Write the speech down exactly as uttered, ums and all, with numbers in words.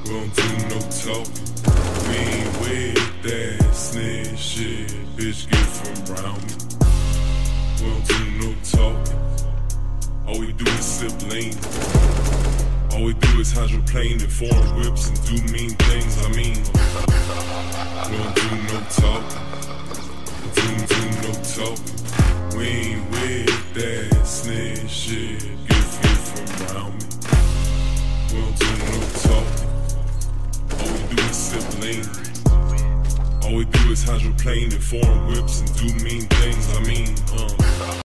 We don't do no talking. We ain't with that snitch shit. Bitch, get from around me. We don't do no talking. All we do is sip lean. All we do is hydroplane and foreign whips and do mean things. I mean, we don't do no talking. We don't do no talking. We ain't with that snitch shit. Get free from around me. We don't do no talking. All we do is sip lean. All we do is hydroplane and foreign whips and do mean things. I mean, um.